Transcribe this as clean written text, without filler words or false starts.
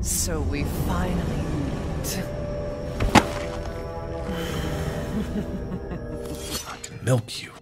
So we finally meet. I can milk you.